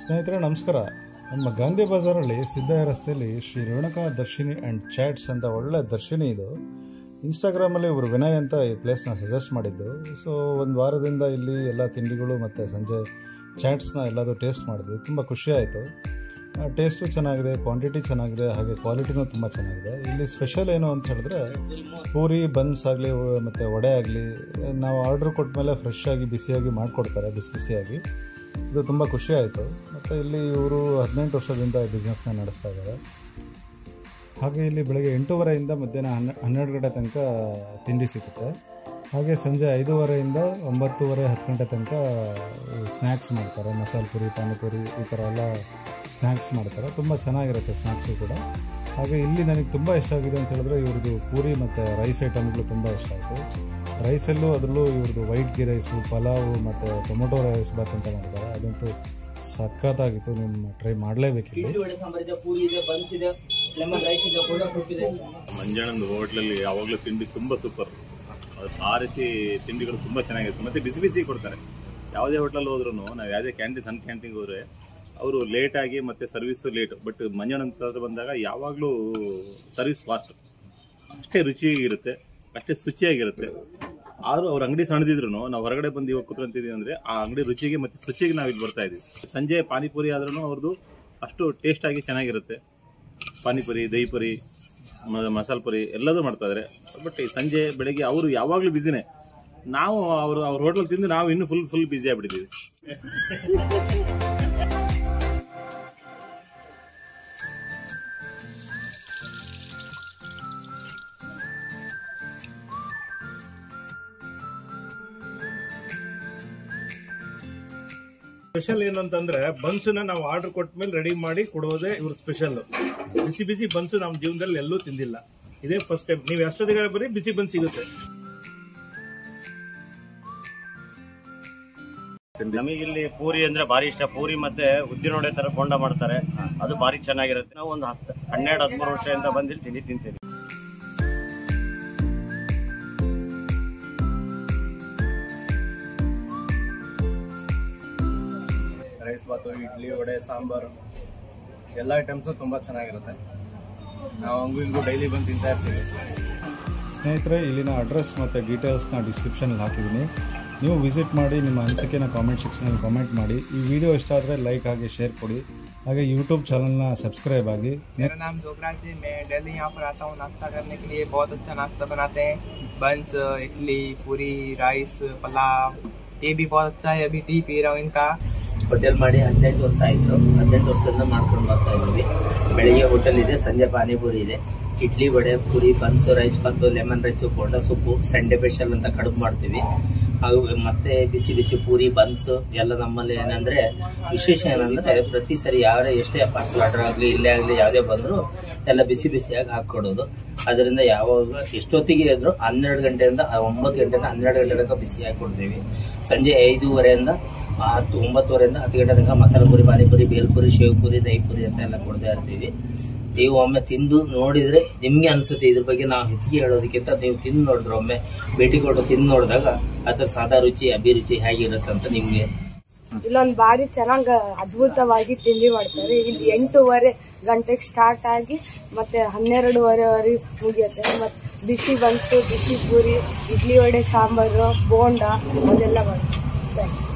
ಸ್ನೇಹಿತರೆ ನಮಸ್ಕಾರ. ನಮ್ಮ ಗಾಂಧಿ ಬಜಾರಲ್ಲಿ ಸಿದ್ದಯ್ಯ ರಸ್ತೆಯಲ್ಲಿ ಶ್ರೀ ರೇಣುಕಾ ದರ್ಶಿನಿ ಆ್ಯಂಡ್ ಚಾಟ್ಸ್ ಅಂತ ಒಳ್ಳೆ ದರ್ಶಿನಿ ಇದು. ಇನ್ಸ್ಟಾಗ್ರಾಮಲ್ಲಿ ಇವರು ವಿನಯ್ ಅಂತ ಈ ಪ್ಲೇಸ್ನ ಸಜೆಸ್ಟ್ ಮಾಡಿದ್ದು. ಸೊ ಒಂದು ವಾರದಿಂದ ಇಲ್ಲಿ ಎಲ್ಲ ತಿಂಡಿಗಳು ಮತ್ತು ಸಂಜೆ ಚಾಟ್ಸ್ನ ಎಲ್ಲದೂ ಟೇಸ್ಟ್ ಮಾಡಿದ್ವಿ. ತುಂಬ ಖುಷಿ ಆಯಿತು. ಟೇಸ್ಟು ಚೆನ್ನಾಗಿದೆ, ಕ್ವಾಂಟಿಟಿ ಚೆನ್ನಾಗಿದೆ, ಹಾಗೆ ಕ್ವಾಲಿಟಿನೂ ತುಂಬ ಚೆನ್ನಾಗಿದೆ. ಇಲ್ಲಿ ಸ್ಪೆಷಲ್ ಏನು ಅಂತ ಹೇಳಿದ್ರೆ ಪೂರಿ ಬನ್ಸ್ ಆಗಲಿ ಮತ್ತು ವಡೆ ಆಗಲಿ ನಾವು ಆರ್ಡ್ರ್ ಕೊಟ್ಟ ಮೇಲೆ ಫ್ರೆಶ್ ಆಗಿ ಬಿಸಿಯಾಗಿ ಮಾಡಿಕೊಡ್ತಾರೆ, ಬಿಸಿಯಾಗಿ. ಇದು ತುಂಬ ಖುಷಿ ಆಯಿತು. ಮತ್ತು ಇಲ್ಲಿ ಇವರು 18 ವರ್ಷದಿಂದ ಬಿಸ್ನೆಸ್ನ ನಡೆಸ್ತಾ ಇದ್ದಾರೆ. ಹಾಗೆ ಇಲ್ಲಿ ಬೆಳಗ್ಗೆ 8:30 ಮಧ್ಯಾಹ್ನ 12 ಗಂಟೆ ತನಕ ತಿಂಡಿ ಸಿಗುತ್ತೆ. ಹಾಗೆ ಸಂಜೆ 5:30 9:30 10 ಗಂಟೆ ತನಕ ಸ್ನ್ಯಾಕ್ಸ್ ಮಾಡ್ತಾರೆ. ಮಸಾಲೆ ಪುರಿ, ಪಾನಿಪುರಿ ಈ ಥರ ಎಲ್ಲ ಸ್ನ್ಯಾಕ್ಸ್ ಮಾಡ್ತಾರೆ. ತುಂಬ ಚೆನ್ನಾಗಿರುತ್ತೆ ಸ್ನ್ಯಾಕ್ಸು ಕೂಡ. ಹಾಗೆ ಇಲ್ಲಿ ನನಗೆ ತುಂಬ ಇಷ್ಟ ಆಗಿದೆ ಅಂತ ಹೇಳಿದ್ರೆ ಇವ್ರದ್ದು ಪೂರಿ ಮತ್ತು ರೈಸ್ ಐಟಮ್ಗಳು ತುಂಬ ಇಷ್ಟ ಆಯಿತು. ರೈಸಲ್ಲೂ ಅದರಲ್ಲೂ ಇವ್ರದ್ದು ವೈಟ್ ಗೀ ರೈಸು, ಪಲಾವು ಮತ್ತು ಟೊಮೊಟೊ ರೈಸ್ ಬಾತ್ ಅಂತ ಮಾಡ್ತಾರೆ. ಅದಂತೂ ಸಖತ್ತಾಗಿತ್ತು. ನಿಮ್ಮ ಟ್ರೈ ಮಾಡಲೇಬೇಕಿತ್ತು. ಮಂಜಣ್ಣನ ಹೋಟ್ಲಲ್ಲಿ ಯಾವಾಗಲೂ ತಿಂಡಿ ತುಂಬ ಸೂಪರ್. ಆ ರೀತಿ ತಿಂಡಿಗಳು ತುಂಬ ಚೆನ್ನಾಗಿರುತ್ತೆ. ಮತ್ತು ಬಿಸಿ ಬಿಸಿ ಕೊಡ್ತಾರೆ. ಯಾವುದೇ ಹೋಟ್ಲಲ್ಲಿ ಹೋದ್ರೂ ನಾವು ಯಾವುದೇ ಸಣ್ಣ ಕ್ಯಾಂಟೀನ್ಗೆ ಹೋದರೆ ಅವರು ಲೇಟಾಗಿ ಮತ್ತು ಸರ್ವಿಸು ಲೇಟು. ಬಟ್ ಮಂಜಣ್ಣನ ಬಂದಾಗ ಯಾವಾಗಲೂ ಸರ್ವಿಸ್ ಫಾಸ್ಟ್, ಅಷ್ಟೇ ರುಚಿಯಾಗಿರುತ್ತೆ, ಅಷ್ಟೇ ಶುಚಿಯಾಗಿರುತ್ತೆ. ಆದರೂ ಅವ್ರ ಅಂಗಡಿ ಸಣ್ಣದಿದ್ರು ನಾವು ಹೊರಗಡೆ ಬಂದು ಇವಾಗ ಕೂತ್ಕೊಂತಿದ್ದೀವಿ ಅಂದರೆ ಆ ಅಂಗಡಿ ರುಚಿಗೆ ಮತ್ತು ಶುಚಿಗೆ ನಾವು ಇಲ್ಲಿ ಬರ್ತಾ ಇದ್ದೀವಿ. ಸಂಜೆ ಪಾನಿಪುರಿ ಆದ್ರೂ ಅವ್ರದ್ದು ಅಷ್ಟು ಟೇಸ್ಟಾಗಿ ಚೆನ್ನಾಗಿರುತ್ತೆ. ಪಾನಿಪುರಿ, ದಹಿ ಪುರಿ, ಮಸಾಲೆ ಪುರಿ ಎಲ್ಲದೂ ಮಾಡ್ತಾ ಇದ್ದಾರೆ. ಬಟ್ ಸಂಜೆ ಬೆಳಗ್ಗೆ ಅವರು ಯಾವಾಗಲೂ ಬಿಸಿನೇ. ನಾವು ಅವ್ರ ಹೋಟೆಲ್ ತಿಂದು ನಾವು ಇನ್ನೂ ಫುಲ್ ಬಿಸಿ ಆಗ್ಬಿಟ್ಟಿದ್ದೀವಿ. ಸ್ಪೆಷಲ್ ಏನು ಅಂತಂದ್ರೆ ಬನ್ಸ್ನ ನಾವು ಆರ್ಡರ್ ಕೊಟ್ಟ ಮೇಲೆ ರೆಡಿ ಮಾಡಿ ಕೊಡೋದೇ ಇವ್ರ ಸ್ಪೆಷಲ್. ಬಿಸಿ ಬಿಸಿ ಬನ್ಸ್ ನಮ್ಮ ಜೀವನದಲ್ಲಿ ಎಲ್ಲೂ ತಿಂದಿಲ್ಲ, ಇದೇ ಫಸ್ಟ್ ಟೈಮ್. ನೀವು ಎಷ್ಟೊತ್ತಿಗೆ ಬರೀ ಬಿಸಿ ಬನ್ಸ್ ಸಿಗುತ್ತೆ. ನಮಗಿಲ್ಲಿ ಪೂರಿ ಅಂದ್ರೆ ಭಾರಿ ಇಷ್ಟ. ಪೂರಿ ಮತ್ತೆ ಉದ್ದಿನೋಡೆ ತರ ಬೋಂಡ ಮಾಡ್ತಾರೆ, ಅದು ಭಾರಿ ಚೆನ್ನಾಗಿರುತ್ತೆ. ನಾವು ಒಂದು 12-13 ವರ್ಷದಿಂದ ಬಂದಿಲ್ಲಿ ತಿಂತೀವಿ. ರೈಸ್ ಬಾತು, ಇಡ್ಲಿ, ವಡೆ, ಸಾಂಬಾರು ಎಲ್ಲ ಐಟಮ್ಸು ತುಂಬ ಚೆನ್ನಾಗಿರುತ್ತೆ. ನಾವು ಹಂಗೂ ಹಿಂಗೂ ಡೈಲಿ ಬಂದು ತಿಂತಾ ಇರ್ತೀವಿ. ಸ್ನೇಹಿತರೆ, ಇಲ್ಲಿನ ಅಡ್ರೆಸ್ ಮತ್ತು ಡೀಟೇಲ್ಸ್ನ ಡಿಸ್ಕ್ರಿಪ್ಷನಲ್ಲಿ ಹಾಕಿದ್ದೀನಿ. ನೀವು ವಿಸಿಟ್ ಮಾಡಿ ನಿಮ್ಮ ಅನಿಸಿಕೆನ ಕಾಮೆಂಟ್ ಸೆಕ್ಷನಲ್ಲಿ ಕಾಮೆಂಟ್ ಮಾಡಿ. ಈ ವಿಡಿಯೋ ಇಷ್ಟ ಆದರೆ ಲೈಕ್ ಹಾಗೆ ಶೇರ್ ಕೊಡಿ. ಹಾಗೆ ಯೂट्यूब ಚಾನಲ್ನ ಸಬ್ಸ್क्राइब आगे। मेरा नाम जोगराज है। मैं डेली यहाँ पर आता हूँ नाश्ता करने के लिए। बहुत अच्छा नाश्ता बनाते हैं। बंस, इडली, पूरी, राइस, पुलाव, ये भी बहुत अच्छा है। अभी टी पी रहा हूँ इनका। ಹೋಟೆಲ್ ಮಾಡಿ 18 ವರ್ಷ ಆಯಿತು. 18 ವರ್ಷದಿಂದ ಮಾಡ್ಕೊಂಡು ಬರ್ತಾ ಇದ್ದೀವಿ. ಬೆಳಿಗ್ಗೆ ಹೋಟೆಲ್ ಇದೆ, ಸಂಜೆ ಪಾನಿಪುರಿ ಇದೆ, idli, vada, puri, buns, rice bath, lemon rice, bonda ಸೊಪ್ಪು, ಸಂಡೇ ಸ್ಪೆಷಲ್ ಅಂತ ಕಡುಬು ಮಾಡ್ತೀವಿ. ಹಾಗೂ ಮತ್ತೆ ಬಿಸಿ ಬಿಸಿ ಪೂರಿ, ಬನ್ಸ್ ಎಲ್ಲ ನಮ್ಮಲ್ಲಿ ಏನಂದ್ರೆ ವಿಶೇಷ ಏನಂದ್ರೆ ಪ್ರತಿ ಸರಿ ಯಾರೇ ಎಷ್ಟೇ ಪಾರ್ಸಲ್ ಆರ್ಡರ್ ಆಗಲಿ ಇಲ್ಲೇ ಆಗಲಿ ಯಾವುದೇ ಬಂದರೂ ಎಲ್ಲ ಬಿಸಿ ಬಿಸಿಯಾಗಿ ಹಾಕೊಡೋದು. ಅದರಿಂದ ಯಾವಾಗ ಎಷ್ಟೊತ್ತಿಗೆ ಇದ್ರು 12 ಗಂಟೆಯಿಂದ 9 ಗಂಟೆಯಿಂದ 12 ಗಂಟೆ ತನಕ ಬಿಸಿ ಹಾಕೊಡ್ತೀವಿ. ಸಂಜೆ 5:30 9:30 10 ಗಂಟೆ ತನಕ ಮಸಾಲೆ ಪುರಿ, ಪಾನಿಪುರಿ, ಬೇಲ್ಪುರಿ, ಶೇವ್ ಪುರಿ, ದಹಿ ಪುರಿ ಅಂತ ಎಲ್ಲ ಕೊಡ್ತಾ ಇರ್ತೀವಿ. ನೀವು ಒಮ್ಮೆ ತಿಂದು ನೋಡಿದ್ರೆ ನಿಮ್ಗೆ ಅನ್ಸುತ್ತೆ. ಇದ್ರ ಬಗ್ಗೆ ನಾವು ಹೆಚ್ಚಿಗೆ ಹೇಳೋದಕ್ಕಿಂತ ನೀವು ತಿಂದು ನೋಡಿದ್ರೆ, ಒಮ್ಮೆ ಭೇಟಿ ಕೊಟ್ಟು ತಿಂದು ನೋಡಿದಾಗ ಅದ್ರ ಸಾದಾ ರುಚಿ, ಅಭಿರುಚಿ ಹೇಗಿರುತ್ತೆ ಅಂತ ನಿಮ್ಗೆ. ಇಲ್ಲೊಂದು ಬಾರಿ ಚೆನ್ನಾಗಿ ಅದ್ಭುತವಾಗಿ ತಿಂಡಿ ಮಾಡ್ತಾರೆ. ಇಲ್ಲಿ 8:30 ಗಂಟೆಗೆ ಸ್ಟಾರ್ಟ್ ಆಗಿ ಮತ್ತೆ 12:30 ಮುಗಿಯುತ್ತೆ. ಮತ್ತೆ ಬಿಸಿ ಬನ್ಸು, ಬಿಸಿ ಪೂರಿ, ಇಡ್ಲಿ, ವಡೆ, ಸಾಂಬಾರು, ಬೋಂಡ ಅದೆಲ್ಲ ಬರುತ್ತೆ.